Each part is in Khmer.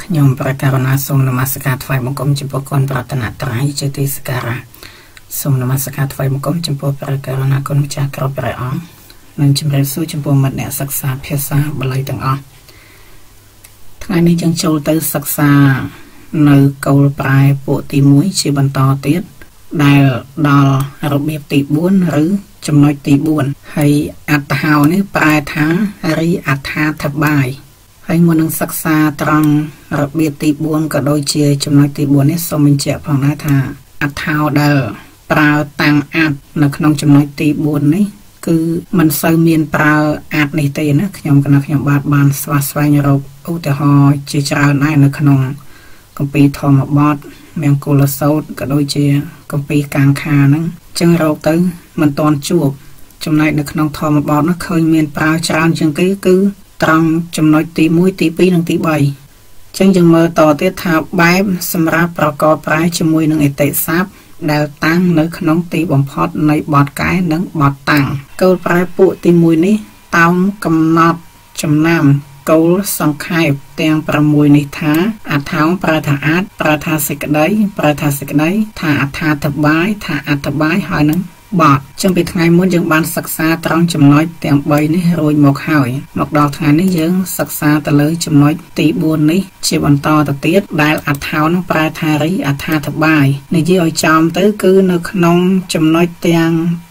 ខ្ញុំប្រកាសណាសូមនមស្ការថ្វាយបង្គំចំពោះគុណប្រតនត្រ័យជាទីសក្ការៈសូមនមស្ការថ្វាយបង្គំចំពោះព្រះករុណាគុណម្ចាស់គ្រប់ព្រះអង្គនិងជម្រាបសួរចំពោះមិត្តអ្នកសិក្សាភាសាបាលីទាំងអស់ថ្ងៃនេះយើងចូលទៅសិក្សានៅកូលប្រែពួកទី1ជាបន្តទៀតដែលដល់របៀបទី4ឬចំណុចទី4ហើយអត្ថហៅនេះប្រែថារីអត្ថាធិប្បាយហើយមុននឹងសិក្សាត្រង់របៀបទី4ក៏ដូចជាចំណុចទី4នេះសូមបញ្ជាក់ផងដែរថាអត្ថហៅដែលប្រើតាំងអាត់នៅក្នុងចំណុចទី4នេះគឺមិនសូវមានប្រើអាត់នេះទេណាខ្ញុំបានស្វែងរកឧទាហរណ៍ជាច្រើនដែរនៅក្នុងគម្ពីរធម្មបទមង្គលសោតក៏ដូចជាគម្ពីរកាង្ខាហ្នឹងចឹងរកទៅមិនទាន់ជួបចំណែកនៅក្នុងធម្មបទនោះឃើញមានប្រើច្រើនជាងគេគឺត្រង់ចំណុចទី1ទី2និងទី3ចឹងយើងមើលតទៀតថាបែបសម្រាប់ប្រកបប្រែជាមួយនឹងអតិស័ព្ទដែលតាំងនៅក្នុងទីបំផុតនៃបទកែនិងបទតាំងកូលប្រែពួកទី1នេះតោងកំណត់ចំណាំកូលសង្ខេបទាំង6នេះថាអត្ថោប្រែថាអាចប្រែថាសេចក្តីប្រែថាសេចក្តីថាអត្ថាធិប្បាយថាអត្ថបាយហើយនឹងបទចឹងពីថ្ងៃមុនយើងបានសិក្សាត្រង់ចំណុចទាំង3នេះរួចមកហើយមកដល់ថ្ងៃនេះយើងសិក្សាទៅលើចំណុចទី4នេះជាបន្តទៅទៀតដែលអត្ថោនឹងប្រែថារីអត្ថាធិប្បាយនិយាយឲ្យចំទៅគឺនៅក្នុងចំណុចទាំង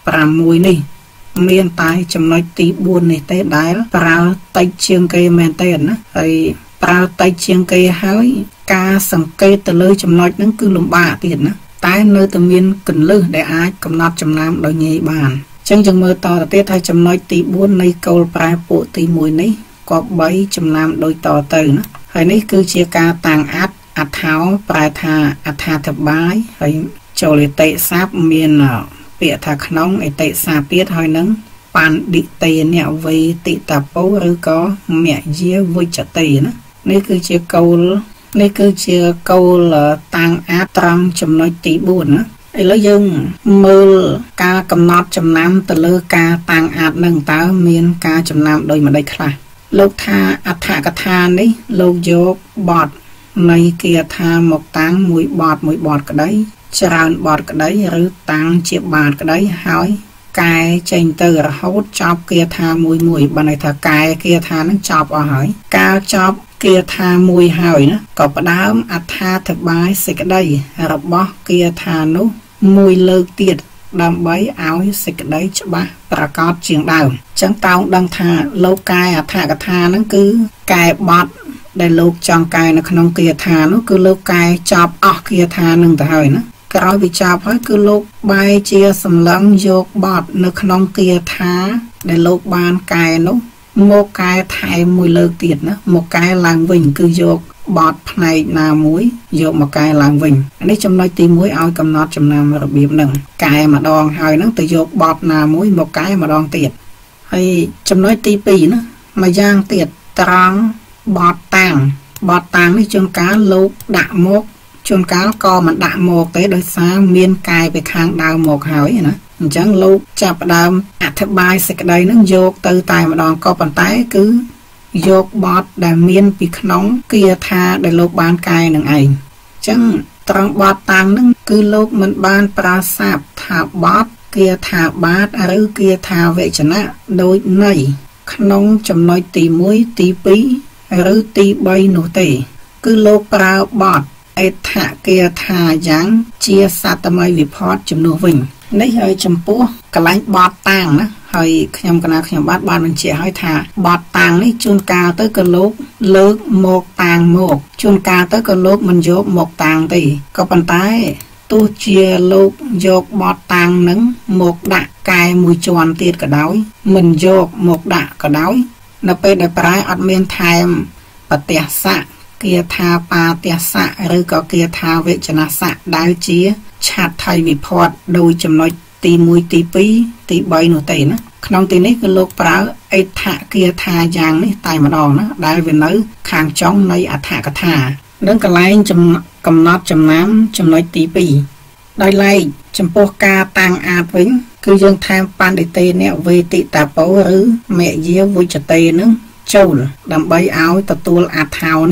6នេះមានតែចំណុចទី4នេះទេដែលប្រើតិចជាងគេមែនទេណាហើយប្រើតិចជាងគេហើយការសង្កេតទៅលើចំណុចហ្នឹងគឺលំបាកទៀតណាតែនៅតែមានកន្លឹះដែលអាចកំណត់ចំណាំដោយងាយបានអញ្ចឹងយើងមើលតទៅទៀតថាចំណុចទី4នៃកូលប្រែពួកទី1នេះក៏3ចំណាំដូចតទៅណាហើយនេះគឺជាការតាំងអត្ថោប្រែថាអត្ថាធិប្បាយហើយចូលអតិស័ព្ទមានពាក្យថាក្នុងអតិស័ព្ទទៀតហើយនឹងបណ្ឌិតេនវេតិតាពោឬក៏មយាវិជ្ជតេណានេះគឺជាកូលតាំងអាត្រង់ចំណុចទី4ណាឥឡូវយើងមើលការកំណត់ចំណាំទៅលើការតាំងអានឹងតើមានការចំណាំដោយម្ដេចខ្លះលោកថាអត្ថកថានេះលោកយកបទនៃគាថាមកតាំងមួយបទក្តីច្រើនបទក្តីឬតាំងជាបាតក្តីហើយកែចេញទៅរហូតចប់គាថាមួយបានន័យថាកែគាថានឹងចប់អស់ហើយការចប់គាថាមួយហើយណាក៏ផ្ដើមអត្ថាធិប្បាយសេចក្តីរបស់គាថានោះមួយលើកទៀតដើម្បីឲ្យសេចក្តីច្បាស់ប្រកបជាងដើមអញ្ចឹងតោងដឹងថាលោកកែអត្ថកថាហ្នឹងគឺកែបទដែលលោកចង់កែនៅក្នុងគាថានោះគឺលោកកែចប់អស់គាថានឹងទៅហើយណាក្រោយពីចប់ហើយគឺលោកបែរជាសម្លឹងយកបទនៅក្នុងគាថាដែលលោកបានកែនោះមកកែថែមមួយលើកទៀតណាមកកែឡើងវិញគឺយកបទផ្នែកណាមួយយកមកកែឡើងវិញនេះចំណុចទី1ឲ្យកំណត់ចំណាំរបៀបហ្នឹងកែម្ដងហើយហ្នឹងទៅយកបទណាមួយមកកែម្ដងទៀតហើយចំណុចទី2ណាមួយយ៉ាងទៀតត្រង់បទតាំងនេះជួនកាលលោកដាក់មកជួនកាលក៏មិនដាក់មកទេដោយសារមានកែពីខាងដើមមកហើយណាអញ្ចឹងលោកចាប់ផ្ដើមអធិប្បាយសេចក្តីនឹងយកទៅតែម្ដងក៏ប៉ុន្តែគឺយកបទដែលមានពីក្នុងគាថាដែលលោកបានកែនឹងឯងអញ្ចឹងត្រង់បទតាំងនឹងគឺលោកមិនបានប្រើស័ព្ទថាបទគាថាបាតឬគាថាវចនៈដូចនៃក្នុងចំណុចទី1ទី2ឬទី3នោះទេគឺលោកប្រើបទអត្ថគាថាយ៉ាងជាសតម័យវិផតជំនួសវិញនេះហើយចំពោះកន្លែងបទតាំងណាហើយខ្ញុំបានបញ្ជាក់ឲ្យថាបទតាំងនេះជួនកាលទៅក៏លោកលើកមកតាំងមកជួនកាលទៅក៏លោកមិនយកមកតាំងទេក៏ប៉ុន្តែទោះជាលោកយកបទតាំងនឹងមកដាក់កែមួយជាន់ទៀតក៏ដោយមិនយកមកដាក់ក៏ដោយនៅពេលដែលប្រែអត់មានថែមបទស័កគាថាបាទស័កឬក៏គាថាវចនស័កដែលជាឆាត់ថៃវិផតដោយចំណុចទី1ទី2ទី3នោះទេណាក្នុងទីនេះគឺលោកប្រើអត្ថគាថាយ៉ាងនេះតែម្ដងណាដែលវានៅខាងចុងនៃអត្ថកថានឹងកន្លែងកំណត់ចំណាំចំណុចទី2ដោយឡែកចំពោះការតាំងអាតវិញគឺយើងថែមបណ្ឌិតេនវេតិតាពោឬមយាវិជ្ជតេនឹងចូលដើម្បីឲ្យទទួលអត្ថោនេះអ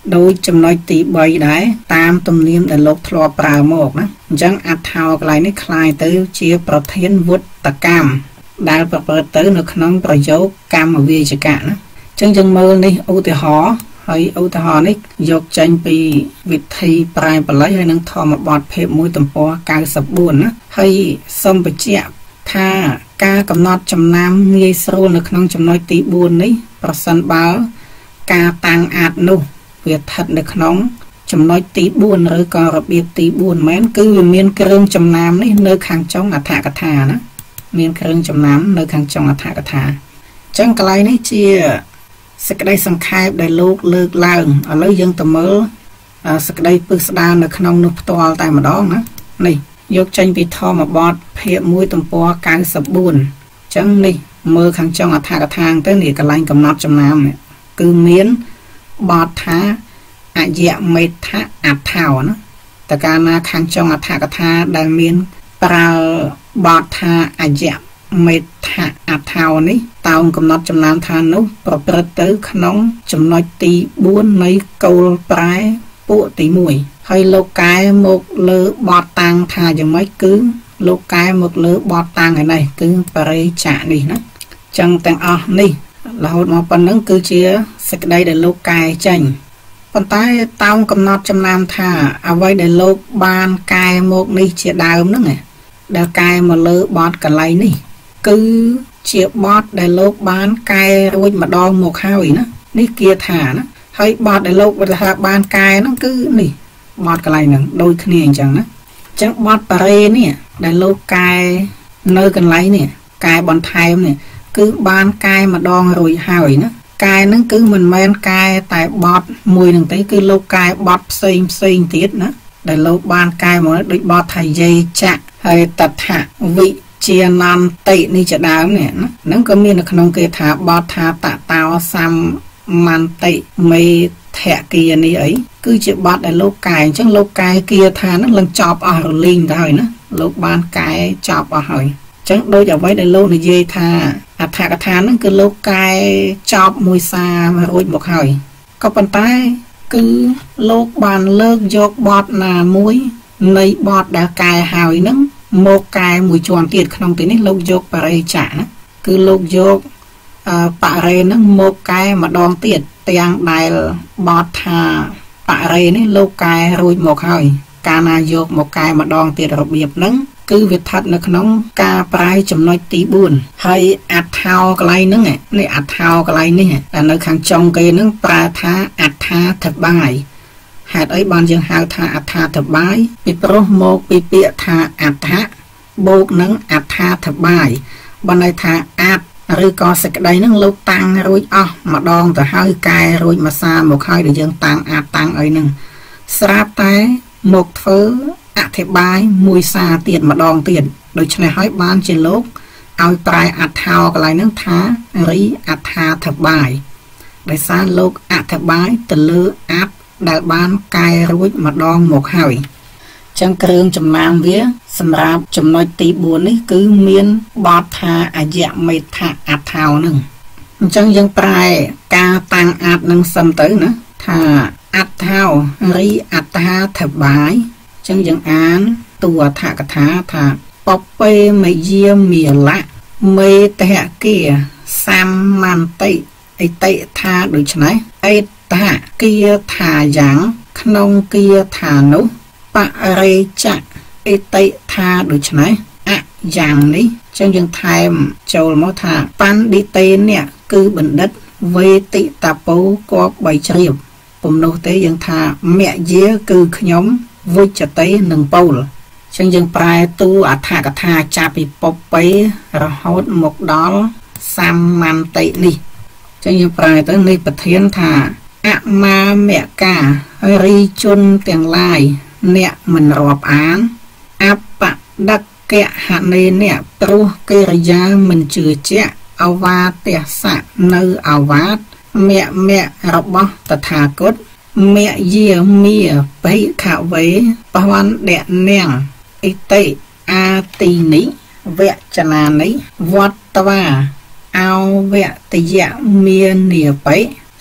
โดยจำนวนตีใบได้ตามตุ่มเนียมแต่โลกทลอปลาหมอกนะจังอัดเท้ากลายในคลายเตอเชียประเทศวุฒกรรมได้ประเปิดเตอในขนมประโยคกรรมวิจกะนะจังเมื่อนี่อุติหอให้อุติหอนี่ยกจังปีวิธีปลายปลายให้นังทอมาบอดเพบมวยตำปอกายสบุนนะให้สมปเจียถ้ากากำหนดจำนำเงยสโรในขนมจำนวนตีบุญนี้ประสันบ่าวกาตังอาดนุเวียทัดในขนมจำนวนตีบุญหรือก็ระเบียบตีบุญแม้นคือเมียนเครื่องจำนำนี่เนื้อขังจ้องอัฐกถานะเมียนเครื่องจำนำเนื้อขังจ้องอัฐกถาจังไกลนี่เจียสกได้สังขารได้โลกเลิกล่างเอาเลยยังตะเมอสกได้ปึกสดาในขนมนุปตัวแต่มาดองนะนี่ยกจังไปทอมาบอดเพียมวยตำปอกายสบุนจังนี่มือขังจ้องอัฐกถางเต้นนี่กำลังกำนับจำนำเนี่ยคือเมียนบอดท้าอาเยะเมทะอัดเท้านะแต่การนาขังจ้องอัฐกถาได้เมียนปราบอดท้าอาเยะเมทะอัดเท้านี้ตามกำนับจำนำทานนุประเปิดเตอขนมจำนวนตีบุญในเกลปลายปุตีมวยให้โลกายหมกเลือบอดตังทาอย่างไม่คือโลกายหมกเลือบอดตังอะไรคือปริจานี่นะจังแต่งนี่เรามาปนนั้นคือเชียสกได้ในโลกายจังปนใต้ตามกำหนดจำนำทาเอาไว้ในโลกบานกายหมกนี่เชียดาวนั่นไงดาวกายมาเลือบอดกันไรนี่คือเชียบอดในโลกบานกายรุ่ยมาดองหมกข้าวอีนะนี่เกียร์ฐานนะให้บอดในโลกบานกายนั่นคือนี่บอดกันไรหนึ่งโดยขณีจังนะจังบอดปะเรเนี่ยในโลกกายเนื้อกันไรเนี่ยกายบอลไทยเนี่ยคือบานกายมาดองรุ่ยหายนะกายนั่นคือมันแมนกายแต่บอดมวยหนึ่งตีคือโลกกายบอดเซ็งติดนะในโลกบานกายหมดโดยบอดไทยเยจะให้ตัดหะวิเชียนันตินี่จะดาวเนี่ยนั่นก็มีในขนมเกถาบอดทาตะตาวซัมมันติไม่แทะเกียนี่ไอ้คือจะบอดในโลกกายจังโลกกายเกียทานั่นลังจอบเอาลิงได้นะโลกบานกายจอบเอาหอยจังโดยจะไว้ในโลกในเยธาอัฐกถานั่นคือโลกกายจอบมวยซามาโรยบอกหอยก็ปันใต้คือโลกบานเลิกยกบอดนามวยในบอดดากายหอยนั่งโมกายมวยจวนเตียดขนมตีนี่โลกยกปะเรจ่านะคือโลกยกปะเรนั่งโมกายมาดองเตียดเตียงได้บอดทาปะเรนี่โลกกายรุ่ยหมกหอยการนายกโมกายมาดองเตียดระเบียบนั่งคือวิทัศน์ในขนมกาปลายจำนวนตีบุญให้อัดเท้ากลายนั่งไงในอัดเท้ากลายนี่แต่ในขังจงเกนั่งปลาท้าอัดท้าถัดบ่ายหาดไอ้บอลยังหาทาอัดท้าถัดบ่ายปีโปรโมกปีเปียทาอัดท้าโบกนั่งอัดท้าถัดบ่ายบนในทาอัดหรือก็สกได้นั่งลูกตังรุ่ยมาดองแต่ให้กายรุ่ยมาซาหมกให้เดี๋ยวยังตังอัดตังไอ้หนึ่งสราบแต่หมกเฟ้ออธิบายมวยซาเตียนมาดองเตียนโดยใช้ให้บ้านเจนโลกเอาปลายอัดเท้าอะไรนั่งท้าหรืออัดท้าอธิบายโดยสารโลกอธิบายตะลืออัดได้บ้านกายรุ่ยมาดองหมกหอยจังเครื่องจำนำเวียสำหรับจำนวนตีบุญนี่คือเมียนบอดทาอาเยะเมทะอัดเท้าหนึ่งจังยังปลายกาตังอัดหนึ่งสมตือนะถ้าอัดเท้าหรืออัดท้าอธิบายจังยังอ่านตัวถากถาถาปอเปไม่เยี่ยมมีละเมตะเกียซัมมันติไอเตถาโดยใช่ไหมไอตะเกียถาอย่างขนมเกียถานุปะเรจะไอเตถาโดยใช่ไหมอะอย่างนี้จังยังไทม์โจลมอถาปันดิเตเนี่ยคือบันดัดเวติตาปูกอบใบเฉียบผมโนเตยังทาแม่เยี่ยคือขยมวิจเตหนึ่งปูลฉันยังปลายตัวอัฐกถาจับไปปบไประหดหมกดอลซัมมันเตนี่ฉันยังปลายตัวในประเทศทาอะมาแม่การีจุนเตียงลายเนี่ยมันรอบอ่านอัปปะดักแกะหันเนี่ยตรูเกรยามันจืดเจ้าอาวาเตสะเนออาวาสแม่รบตถาคตเมียเยี่ยเมียไปข่าวไว้ปวันแดดเนียงไอเตอาตีนี้เวจนานี้วัดตว่าเอาเวติยะเมียเนียไป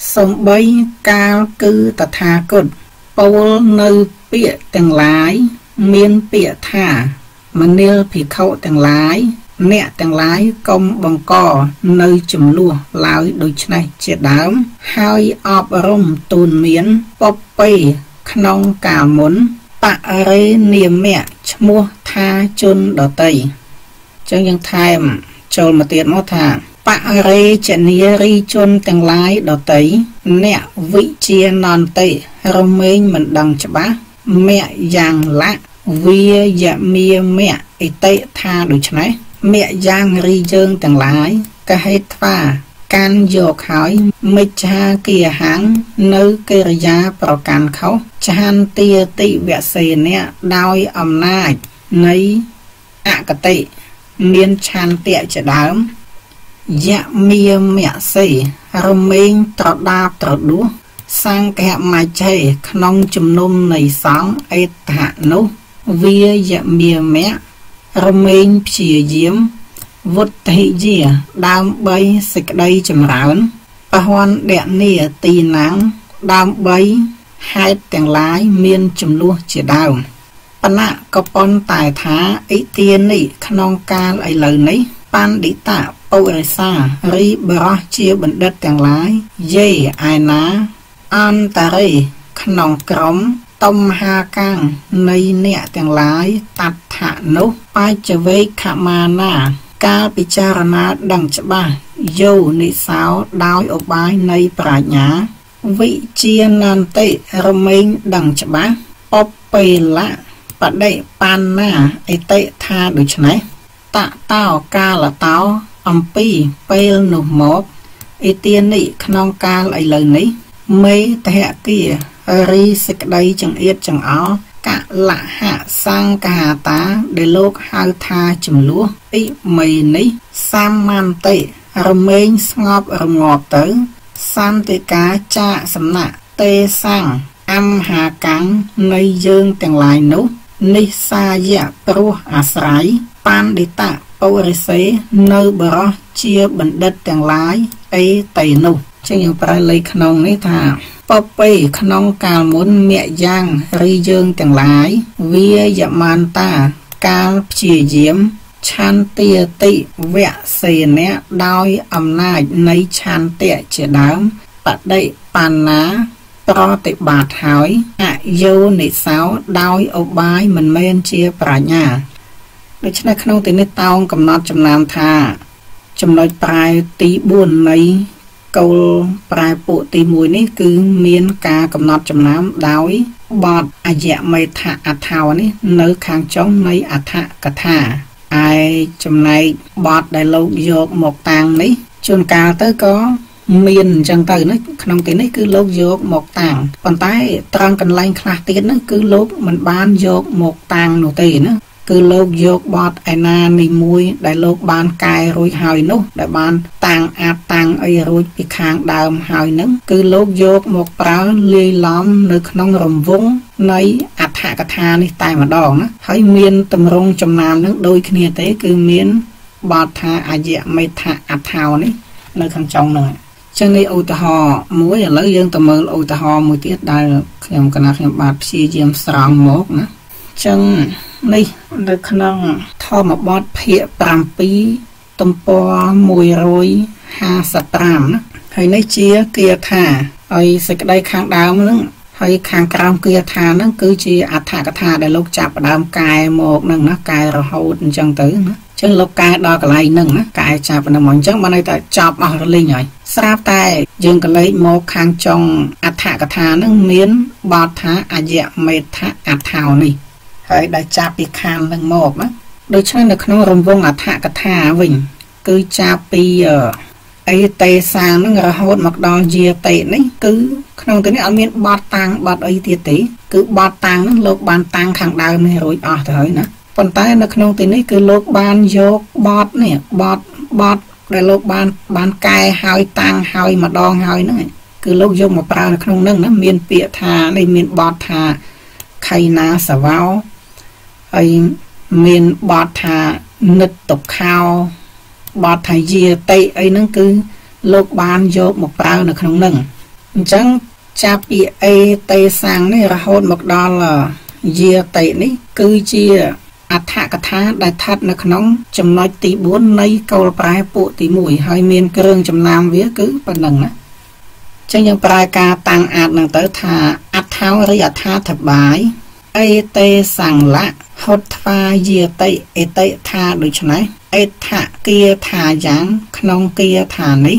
សំបីកាលគឺតថាគតពោលនៅពាក្យទាំងឡាយមានពាក្យថាមនាលភិក្ខុទាំងឡាយអ្នកទាំងឡាយកុំបង្កនៅចំនួនឡើយដូច្នេះជាដើមហើយអប់រំទូនមានពពេក្នុងកាលមុនបរិនាមៈឈ្មោះថាជនដតីចឹងយើងថែមចូលមកទៀតមកថាបរិជនីរីជនទាំងឡាយដតីអ្នកវិជានន្តិរមែងមិនដឹងច្បាស់មៈយ៉ាងលៈវាយមាមៈអិតិថាដូច្នេះមៈយ៉ាងរីយើងទាំងឡាយកហេត្វាកាន់យកហើយមិច្ឆាគិហੰនៅកិរិយាប្រកាន់ខុសចន្ទាតិវសេនៈដោយអំណាចនៃអកតិមានឆន្ទៈជាដើមយមាមៈសេរមែងត្រដាបត្រដួសសង្ឃមច្ឆេក្នុងជំនុំនៃសង្ឃអេតហនោះវាយមាមៈរមែងព្យាយាមវុទ្ធិយាដើម្បីសេចក្តីចម្រើនពហនដនីទីណាំងដើម្បីហេតុទាំងឡាយមានចំនួនជាដើមបណៈក៏ប៉ុន្តែថាអិទានេះក្នុងកាលឥឡូវនេះបណ្ឌិតពុរិសារីបរោះជាបណ្ឌិតទាំងឡាយយេឯណាអន្តរេក្នុងក្រុមតំហាកាំងនៃអ្នកទាំងឡាយតដ្ឋៈនោះបច្ចវេខមាណាកាលពិចារណាដឹងច្បាស់យោនិសោដោយឧបាយនៃប្រាជ្ញាវិជានន្តិរមែងដឹងច្បាស់ពពេលៈបដិបណ្ណាអិតិថាដូច្នេះតតោកាលតោអំពីពេលនោះមកអិទានិក្នុងកាលឥឡូវនេះមេតហគារីសេចក្តីចង្អៀតចង្អល់កលហៈសង្ឃាតាដែលលោកហៅថាចំនួនអ៊ីមេនេះសាមន្តិរមែងស្ងប់រងាប់ទៅសន្តិកាចាសំណាក់ទេសង្ឃអមហាកាំងនៃយើងទាំងឡាយនោះនិសាយៈព្រោះអាស្រ័យបណ្ឌិតពុរិសេនៅបរោះជាបណ្ឌិតទាំងឡាយអេតេនោះចឹងយើងប្រើលេខក្នុងនេះថាពពេក្នុងកាលមុនមគ្គយ៉ាងឬយើងទាំងឡាយវាយមន្តាកាលព្យាយាមឆន្ទាតិវសេនៈដោយអំណាចនៃឆន្ទៈជាដើមបដិបណ្ណាប្រតិបត្តិហើយអយោនិសោដោយឧបាយមិនមែនជាប្រាជ្ញាដូច្នេះក្នុងទីនេះតោងកំណត់ចំណាំថាចំណុចប្រែទី4នៃគោលប្រែពួកទី1នេះគឺមានការកំណត់ចំណាំដោយបទអយមេថៈអថោនេះនៅខាងចុងនៃអដ្ឋកថាឯចំណែកបទដែលលោកយកមកតាំងនេះជួនកាលទៅក៏មានអញ្ចឹងទៅណាក្នុងទីនេះគឺលោកយកមកតាំងប៉ុន្តែត្រង់កន្លែងខ្លះទៀតហ្នឹងគឺលោកមិនបានយកមកតាំងនោះទេណាគឺលោកយកបទឯណានីមួយដែលលោកបានកែរួចហើយនោះដែលបានតាំងអាតាំងអីរួចពីខាងដើមហើយហ្នឹងគឺលោកយកមកប្រើលាយឡំនៅក្នុងរង្វង់នៃអដ្ឋកថានេះតែម្ដងណាហើយមានទម្រង់ចំណាំហ្នឹងដូចគ្នាទេគឺមានបទថាអយមេថៈអថោនេះនៅខាងចុងហ្នឹងចឹងនេះឧទាហរណ៍មួយឥឡូវយើងទៅមើលឧទាហរណ៍មួយទៀតដែលខ្ញុំបាទព្យាយាមស្រង់មកណាចឹងនេះនៅក្នុងធម្មបទភាគ7ទំព័រ155ណាហើយនេះជាគាថាហើយសេចក្តីខាងដើមហ្នឹងហើយខាងក្រោមគាថាហ្នឹងគឺជាអដ្ឋកថាដែលលោកចាប់ផ្ដើមកែមកហ្នឹងណាកែរហូតអញ្ចឹងទៅណាចឹងលោកកែដល់កន្លែងហ្នឹងណាកែចាប់ហ្នឹងមកអញ្ចឹងបានន័យថាចប់អស់រលីងហើយស្រាប់តែយើងក៏លេខមកខាងចុងអដ្ឋកថាហ្នឹងមានបទថាអយមេថៈអថោនេះហើយដែលចាប់ពីខាងនឹងមកណាដូច្នេះនៅក្នុងរង្វង់អដ្ឋកថាវិញគឺចាប់ពីអេតេសាងនឹងរហូតមកដល់យាតេនេះគឺក្នុងទីនេះអត់មានបទតាំងបទអីទៀតទេគឺបទតាំងនឹងលោកបានតាំងខាងដើមនេះរួចអស់ទៅហើយណាប៉ុន្តែនៅក្នុងទីនេះគឺលោកបានយកបទនេះបទដែលលោកបានកែហើយតាំងហើយម្ដងហើយហ្នឹងគឺលោកយកមកប្រើនៅក្នុងហ្នឹងណាមានពាក្យថានេះមានបទថាខៃណាសវោហើយមានបទថានិតតុខោបទថាយាតិអីហ្នឹងគឺលោកបានយកមកប្រើនៅក្នុងហ្នឹង chẳng chạp bị ê tê sang này ra hôn một đo là dìa tệ này cứ chia thả cả thá đại thắt nó nóng chấm nói tí 4 này câu bài bộ tí mũi hơi miên cương chấm nam vía cứ phần nâng á chẳng những bài ca tăng nâng tới thả tháo rỉ thá thật bài ê tê sang lạ hốt pha dìa tệ ê tệ thả được cho này ê thả kia thả dáng nông kia thả ní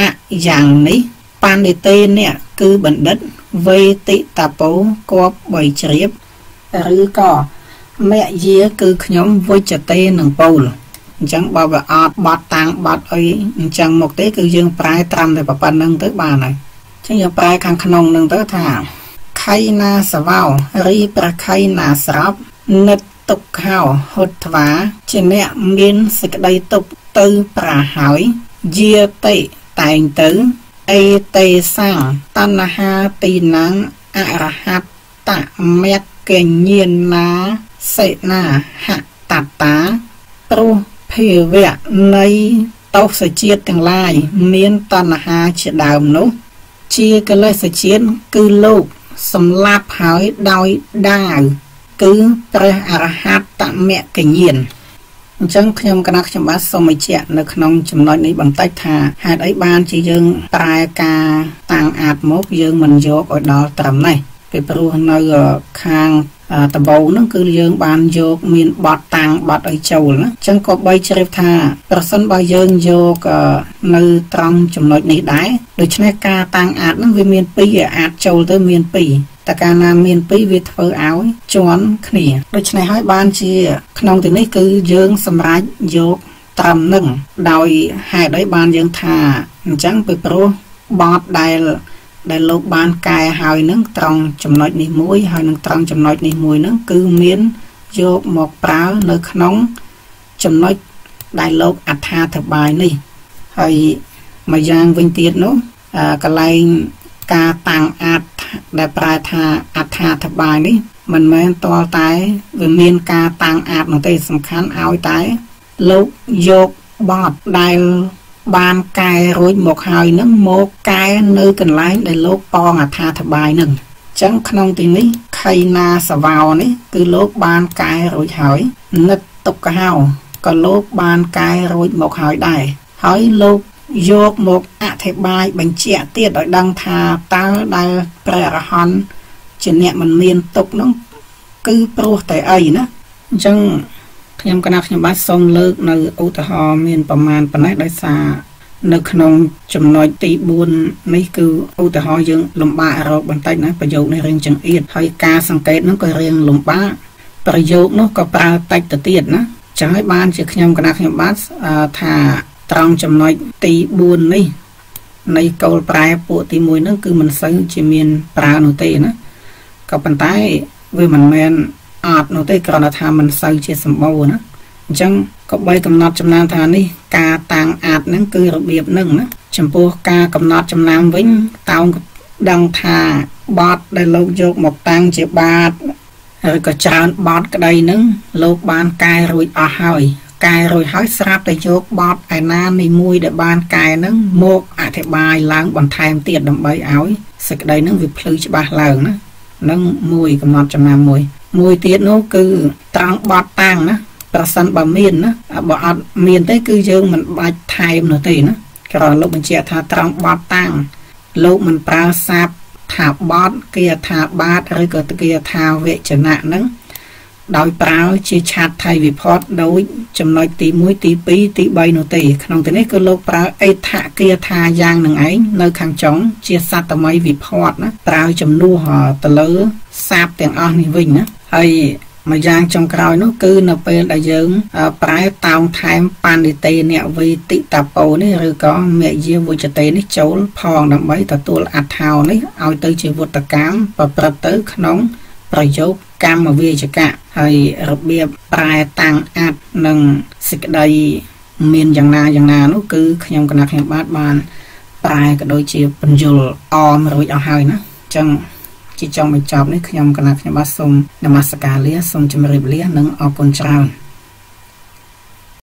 dàng ní pan đề tê nè cứ bẩn đất vây tị tà bố có bầy chếp rứ có mẹ dĩa cứ nhóm với chả tê nâng bầu chẳng bảo vệ bọt tăng bọt ấy chẳng một tế cứ dương prai trăm để bà nâng tới bà này chẳng dương prai khăn nông nâng tới thả khay na sa vào ri pra khay na srap nứt tục hào hốt vá trên mẹ miên sực đầy tục tư pra hỏi dĩa tị tài tử ê tê sang tan ha tì nắng rahat tạ mẹ kê nhiên ná sệ na hạ tạt tá pro phê vẹ nây tóc sẽ chiếtទាំងឡាយមានតណ្ហាជាដើមនោះជាកិលេសជាតិគឺលោកសម្លាប់ហើយដោយដាវគឺព្រះអរហត្តមគ្គញាណអញ្ចឹងខ្ញុំគណៈខ្ញុំបាទសូមបញ្ជាក់នៅក្នុងចំណុចនេះបន្តិចថាហេតុអីបានជាយើងប្រែការតាំងអាតមកយើងមិនយកឲ្យដល់ត្រឹមនេះពីព្រោះនៅខាងដំបូងហ្នឹងគឺយើងបានយកមានបទតាំងបទឲ្យចូលណាអញ្ចឹងក៏បីជ្រាបថាប្រសិនបើយើងយកនៅត្រង់ចំណុចនេះដែរដូច្នេះការតាំងអាតហ្នឹងវាមាន2អាតចូលទៅមាន2តែកាលណាមាន2វាធ្វើឲ្យជន់គ្នាដូច្នេះហើយបានជាក្នុងទីនេះគឺយើងសម្រេចយកត្រឹមនឹងដោយហេតុអីបានយើងថាអញ្ចឹងពីព្រោះបទដែលលោកបានកែហើយនឹងត្រង់ចំណុចនេះមួយហើយនឹងត្រង់ចំណុចនេះមួយនឹងគឺមានយកមកប្រើនៅក្នុងចំណុចដែលលោកអត្ថាធិប្បាយនេះហើយមួយយ៉ាងវិញទៀតនោះកន្លែងការតាំងអាចដែលប្រែថាអត្ថាធិប្បាយនេះមិនមែនទាល់តែវាមានការតាំងអាចនោះទេសំខាន់ឲ្យតែលោកយកបទដែលបានកែរួចមកហើយនឹងមកកែនៅកន្លែងដែលលោកប៉ងអត្ថាធិប្បាយនឹងអញ្ចឹងក្នុងទីនេះខៃណាសវោនេះគឺលោកបានកែរួចហើយនិតតុកហៅក៏លោកបានកែរួចមកហើយដែរហើយលោកយកមកអធិប្បាយបញ្ជាក់ទៀតឲ្យដឹងថាតើដែលព្រះអរហន្តជាអ្នកមិនមានទុកនោះគឺព្រោះតែអីណាអញ្ចឹងខ្ញុំគណៈខ្ញុំបាទសូមលើកនៅឧទាហរណ៍មានប្រមាណប៉ុណ្ណេះដោយសារនៅក្នុងចំណុចទី4នេះគឺឧទាហរណ៍យើងលំបាករកបន្តិចណាប្រយោគនេះរៀងចង្អៀតហើយការសង្កេតនោះក៏រៀងលំបាកប្រយោគនោះក៏ប្រើតិចទៅទៀតណាចឹងហើយបានជាខ្ញុំគណៈខ្ញុំបាទថាត្រង់ចំណុចទី4នេះនៃកូលប្រែពួកទី1ហ្នឹងគឺមិនសូវជាមានប្រើនោះទេណាក៏ប៉ុន្តែវាមិនមែនអត់នោះទេគ្រាន់តែថាមិនសូវជាសម្បូរណាអញ្ចឹងក៏បីកំណត់ចំណាំថានេះការតាំងអាចហ្នឹងគឺរបៀបហ្នឹងណាចំពោះការកំណត់ចំណាំវិញតោងដឹងថាបទដែលលោកយកមកតាំងជាបាតឬក៏ច្រើនបទក្តីហ្នឹងលោកបានកែរួចអស់ហើយកែរួចហើយស្រាប់តែយកបទឯណានីមួយដែលបានកែហ្នឹងមកអធិប្បាយឡើងបន្ថែមទៀតដើម្បីឲ្យសេចក្តីហ្នឹងវាភ្លឺច្បាស់ឡើងណានឹងមួយកំណត់ចំណាំមួយទៀតនោះគឺត្រង់បទតាំងណាប្រសិនបើមានណាបើអត់មានទេគឺយើងមិនបាច់ថែមនោះទេណាគ្រាន់លោកបញ្ជាក់ថាត្រង់បទតាំងលោកមិនប្រើសាបថាបទគេថាបាតឬក៏គេថាវចនៈហ្នឹងដោយប្រើជាឆាតថៃវិផតដោយចំណុចទី1ទី2ទី3នោះទេក្នុងទីនេះគឺលោកប្រើអេថគាថាយ៉ាងនឹងឯងនៅខាងចុងជាសតមីវិផតណាប្រើចំនួនទៅលើសាបទាំងអស់នេះវិញណាហើយមួយយ៉ាងចុងក្រោយនោះគឺនៅពេលដែលយើងប្រែតោងថែមបណ្ឌិតេអ្នកវេតិតាពោនេះឬក៏មយាវចតេនេះចូលផងដើម្បីទទួលអត្ថោនេះឲ្យទៅជាវុត្តកម្មប្រព្រឹត្តទៅក្នុងប្រយោគកម្មវិជ្ជកៈហើយរបៀបប្រែតាំងអាចនិងសេចក្តីមានយ៉ាងណានោះគឺខ្ញុំគណៈខ្ញុំបានប្រែក៏ដូចជាបញ្យលអមរួចអស់ហើយណាអញ្ចឹងជាចុងបញ្ចប់នេះខ្ញុំគណៈខ្ញុំបាទសូមនមស្ការលាសូមជម្រាបលានិងអរគុណច្រើន